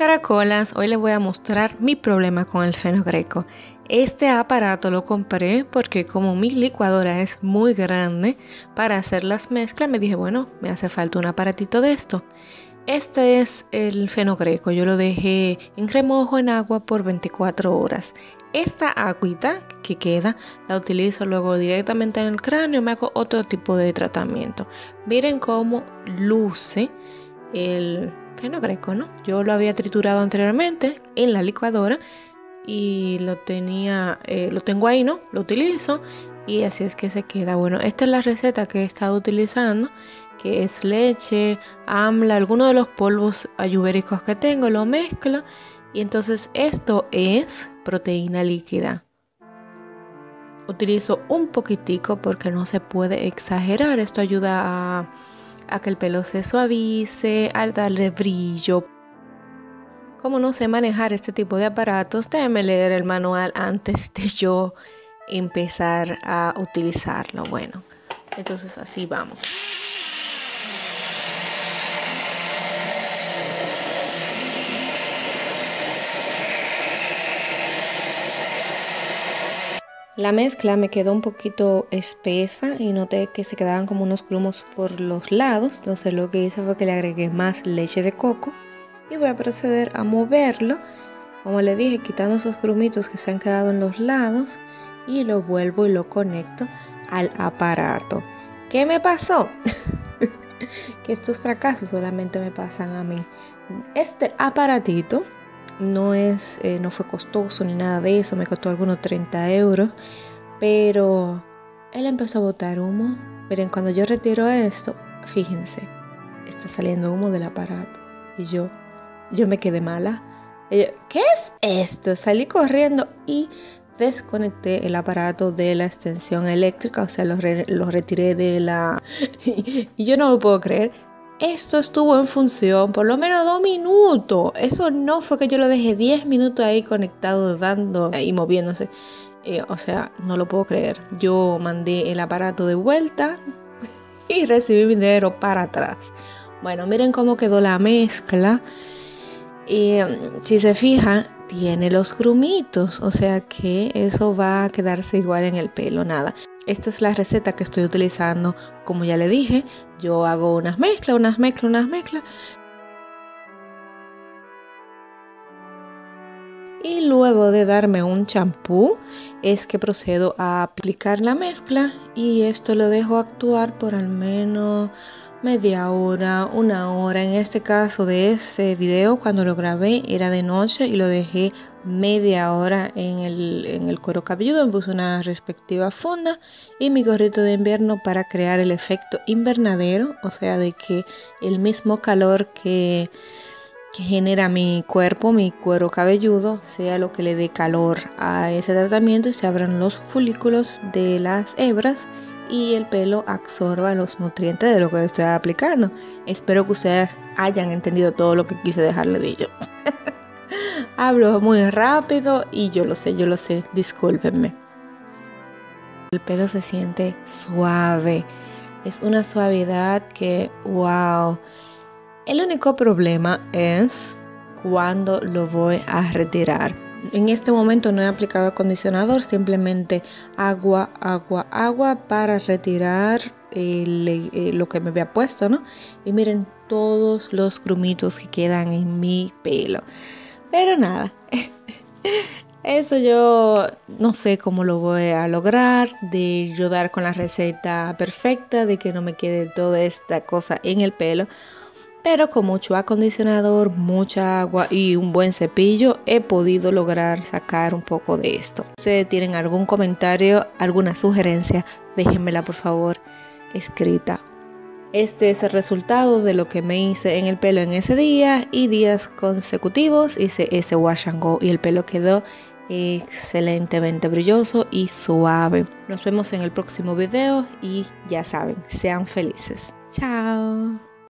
Caracolas, hoy les voy a mostrar mi problema con el fenogreco. Este aparato lo compré porque como mi licuadora es muy grande para hacer las mezclas, me dije, bueno, me hace falta un aparatito de esto. Este es el fenogreco, yo lo dejé en remojo en agua por 24 horas. Esta agüita que queda la utilizo luego directamente en el cráneo, me hago otro tipo de tratamiento. Miren cómo luce el fenogreco, ¿no? Yo lo había triturado anteriormente en la licuadora y lo tengo ahí, ¿no? Lo utilizo y así es que se queda. Bueno, esta es la receta que he estado utilizando, que es leche, amla, algunos de los polvos ayurvédicos que tengo, lo mezclo y entonces esto es proteína líquida. Utilizo un poquitico porque no se puede exagerar, esto ayuda a que el pelo se suavice, al darle brillo. Como no sé manejar este tipo de aparatos, déjenme leer el manual antes de yo empezar a utilizarlo. Bueno, entonces así vamos. La mezcla me quedó un poquito espesa y noté que se quedaban como unos grumos por los lados. Entonces lo que hice fue que le agregué más leche de coco y voy a proceder a moverlo, como le dije, quitando esos grumitos que se han quedado en los lados y lo vuelvo y lo conecto al aparato. ¿Qué me pasó? Que estos fracasos solamente me pasan a mí. Este aparatito no fue costoso ni nada de eso, me costó algunos 30 euros, pero él empezó a botar humo. Miren, cuando yo retiro esto, fíjense, está saliendo humo del aparato y yo me quedé mala. ¿Qué es esto? Salí corriendo y desconecté el aparato de la extensión eléctrica, o sea, lo retiré de la... y yo no lo puedo creer. Esto estuvo en función por lo menos 2 minutos. Eso no fue que yo lo dejé 10 minutos ahí conectado, dando y moviéndose. O sea, no lo puedo creer. Yo mandé el aparato de vuelta y recibí mi dinero para atrás. Bueno, miren cómo quedó la mezcla. Y si se fija, tiene los grumitos, o sea que eso va a quedarse igual en el pelo, nada. Esta es la receta que estoy utilizando. Como ya le dije, yo hago unas mezclas. Y luego de darme un champú, es que procedo a aplicar la mezcla y esto lo dejo actuar por al menos media hora, 1 hora. En este caso de este video, cuando lo grabé era de noche y lo dejé media hora en el cuero cabelludo. Me puse una respectiva funda y mi gorrito de invierno para crear el efecto invernadero, o sea, de que el mismo calor que genera mi cuerpo, mi cuero cabelludo, sea lo que le dé calor a ese tratamiento y se abran los folículos de las hebras y el pelo absorba los nutrientes de lo que le estoy aplicando. Espero que ustedes hayan entendido todo lo que quise dejarle dicho. Hablo muy rápido y yo lo sé, discúlpenme. El pelo se siente suave, es una suavidad que wow. El único problema es cuando lo voy a retirar. En este momento no he aplicado acondicionador, simplemente agua para retirar lo que me había puesto, ¿no? Y miren todos los grumitos que quedan en mi pelo. Pero nada, eso yo no sé cómo lo voy a lograr, de yo dar con la receta perfecta, de que no me quede toda esta cosa en el pelo. Pero con mucho acondicionador, mucha agua y un buen cepillo he podido lograr sacar un poco de esto. Si ustedes tienen algún comentario, alguna sugerencia, déjenmela por favor escrita. Este es el resultado de lo que me hice en el pelo en ese día y días consecutivos. Hice ese wash and go y el pelo quedó excelentemente brilloso y suave. Nos vemos en el próximo video y ya saben, sean felices. Chao.